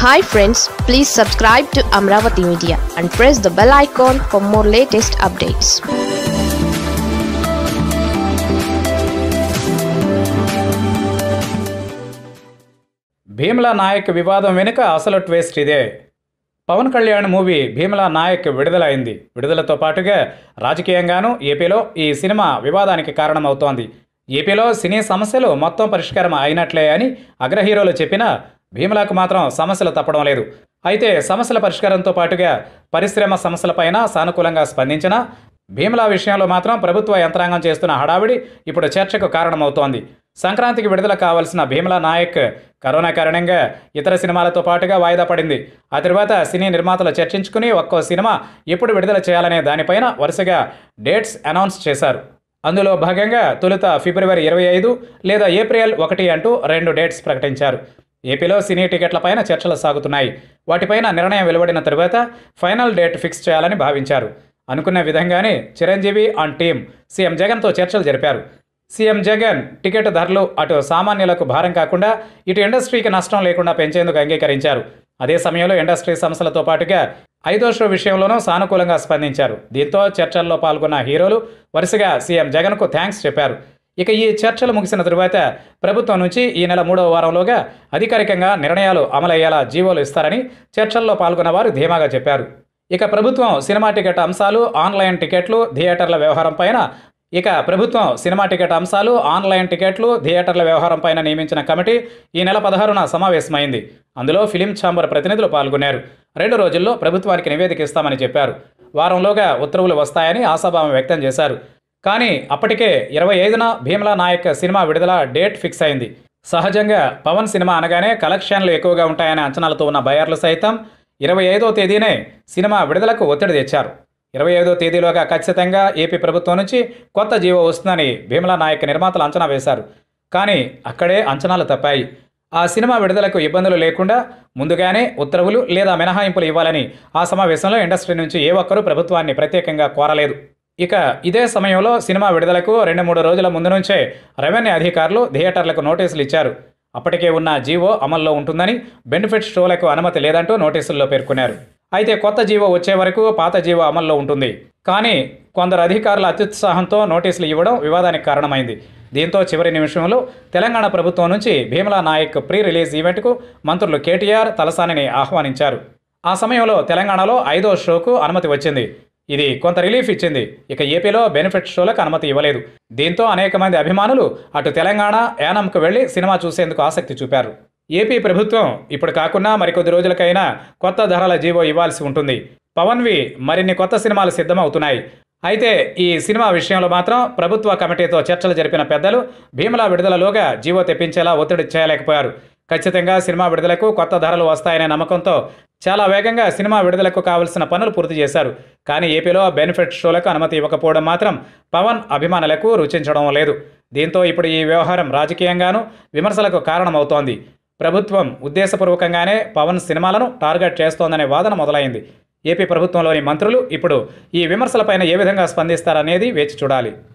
Hi friends, please subscribe to Amaravathi Media and press the bell icon for more latest updates. Bheemla Naik వివాదం వెనుక అసలు twist ఇదే. Pawan Kalyan movie Bheemla Nayak విడుదలైంది. విడుదలతో పాటుగా రాజకీయంగానూ ఏపీలో ఈ సినిమా వివాదానికి కారణమవుతోంది. ఏపీలో సినీ సమస్యలు మొత్తం పరిష్కారం అయినట్లే అని అగ్రహీరోలు చెప్పినా భీమ్లాకు మాత్రం సమస్యలు తప్పడం లేదు. అయితే సమస్యల పరిష్కారంతో పాటుగా పరిశ్రమ సమస్యలపైన సానుకూలంగా స్పందించిన భీమ్లా విషయంలో మాత్రం ప్రభుత్వ యంత్రాంగం చేస్తున్న హడావిడి ఇప్పుడు చర్చకు కారణమవుతోంది. సంక్రాంతికి విడుదల కావాల్సిన భీమ్లా నాయక్ కరోనా కారణంగా ఇతర సినిమాలతో పాటుగా వాయిదా పడింది. ఆ తర్వాత సినీ నిర్మాతలు చర్చించుకుని ఒక్కో సినిమా ఎప్పుడు విడుదల చేయాలనే దానిపైన వరుసగా డేట్స్ అనౌన్స్ చేశారు. అందులో భాగంగా తొలుత ఫిబ్రవరి 25 లేదా ఏప్రిల్ 1 అంటూ 2 డేట్స్ ప్రకటించారు. ఏపీలో సినీ టికెట్లపైన చర్చలు సాగుతున్నాయి. వాటిపైన నిర్ణయం వెలువడిన తరువాత ఫైనల్ డేట్ ఫిక్స్ చేయాలని భావించారు. అనుకున్న విధంగానే చిరంజీవి అండ్ టీం సీఎం జగన్తో చర్చలు జరిపారు. సీఎం జగన్ టికెట్ ధరలు అటు సామాన్యులకు భారం కాకుండా ఇటు ఇండస్ట్రీకి నష్టం లేకుండా పెంచేందుకు అంగీకరించారు. అదే సమయంలో ఇండస్ట్రీ సమస్యలతో పాటుగా 5వ షో విషయంలోనూ సానుకూలంగా స్పందించారు. దీంతో చర్చల్లో పాల్గొన్న హీరోలు వరుసగా సీఎం జగన్కు థ్యాంక్స్ చెప్పారు. ఇక ఈ చర్చలు ముగిసిన తరువాత ప్రభుత్వం నుంచి ఈ నెల 3వ వారంలోగా అధికారికంగా నిర్ణయాలు అమలయ్యేలా జీవోలు ఇస్తారని చర్చల్లో పాల్గొన్న వారు ధీమాగా చెప్పారు. ఇక ప్రభుత్వం సినిమా టికెట్ అంశాలు, ఆన్లైన్ టికెట్లు, థియేటర్ల వ్యవహారం పైన నియమించిన కమిటీ ఈ నెల 16న సమావేశమైంది. అందులో ఫిలిం ఛాంబర్ ప్రతినిధులు పాల్గొన్నారు. 2 రోజుల్లో ప్రభుత్వానికి నివేదిక ఇస్తామని చెప్పారు. వారంలోగా ఉత్తర్వులు వస్తాయని ఆశాభావం వ్యక్తం చేశారు. కానీ అప్పటికే 25న భీమ్లా నాయక్ సినిమా విడుదల డేట్ ఫిక్స్ అయింది. సహజంగా పవన్ సినిమా అనగానే కలెక్షన్లు ఎక్కువగా ఉంటాయనే అంచనాలతో ఉన్న బయర్లు సైతం 25వ తేదీనే సినిమా విడుదలకు ఒత్తిడి తెచ్చారు. 25వ తేదీలోగా ఖచ్చితంగా ఏపీ ప్రభుత్వం నుంచి కొత్త జీవో వస్తుందని భీమ్లా నాయక్ నిర్మాతలు అంచనా వేశారు. కానీ అక్కడే అంచనాలు తప్పాయి. ఆ సినిమా విడుదలకు ఇబ్బందులు లేకుండా ముందుగానే ఉత్తర్వులు లేదా మినహాయింపులు ఇవ్వాలని ఆ సమావేశంలో ఇండస్ట్రీ నుంచి ఏ ఒక్కరూ ప్రభుత్వాన్ని ప్రత్యేకంగా కోరలేదు. ఇక ఇదే సమయంలో సినిమా విడుదలకు 2-3 రోజుల ముందు నుంచే రెవెన్యూ అధికారులు థియేటర్లకు నోటీసులు ఇచ్చారు. అప్పటికే ఉన్న జీవో అమల్లో ఉంటుందని, బెనిఫిట్ షోలకు అనుమతి లేదంటూ నోటీసుల్లో పేర్కొన్నారు. అయితే కొత్త జీవో వచ్చే వరకు పాత జీవో అమల్లో ఉంటుంది. కానీ కొందరు అధికారుల అత్యుత్సాహంతో నోటీసులు ఇవ్వడం వివాదానికి కారణమైంది. దీంతో చివరి నిమిషంలో తెలంగాణ ప్రభుత్వం నుంచి భీమ్లా నాయక్ ప్రీ రిలీజ్ ఈవెంట్కు మంత్రులు కేటీఆర్, తలసానిని ఆహ్వానించారు. ఆ సమయంలో తెలంగాణలో 5వ షోకు అనుమతి వచ్చింది. ఇది కొంత రిలీఫ్ ఇచ్చింది. ఇక ఏపీలో బెనిఫిట్ షోలకు అనుమతి ఇవ్వలేదు. దీంతో అనేక మంది అభిమానులు అటు తెలంగాణ, యానంకు వెళ్లి సినిమా చూసేందుకు ఆసక్తి చూపారు. ఏపీ ప్రభుత్వం ఇప్పుడు కాకుండా మరికొద్ది రోజులకైనా కొత్త ధరల జీవో ఇవ్వాల్సి ఉంటుంది. పవన్వి మరిన్ని కొత్త సినిమాలు సిద్ధమవుతున్నాయి. అయితే ఈ సినిమా విషయంలో మాత్రం ప్రభుత్వ కమిటీతో చర్చలు జరిపిన పెద్దలు భీమ్లా విడుదలలోగా జీవో తెప్పించేలా ఒత్తిడి చేయలేకపోయారు. ఖచ్చితంగా సినిమా విడుదలకు కొత్త ధరలు వస్తాయనే నమ్మకంతో చాలా వేగంగా సినిమా విడుదలకు కావలసిన పనులు పూర్తి చేశారు. కానీ ఏపీలో బెనిఫిట్ షోలకు అనుమతి ఇవ్వకపోవడం మాత్రం పవన్ అభిమానులకు రుచించడం లేదు. దీంతో ఇప్పుడు ఈ వ్యవహారం రాజకీయంగానూ విమర్శలకు కారణమవుతోంది. ప్రభుత్వం ఉద్దేశపూర్వకంగానే పవన్ సినిమాలను టార్గెట్ చేస్తోందనే వాదన మొదలైంది. ఏపీ ప్రభుత్వంలోని మంత్రులు ఇప్పుడు ఈ విమర్శలపైన ఏ విధంగా స్పందిస్తారనేది వేచి చూడాలి.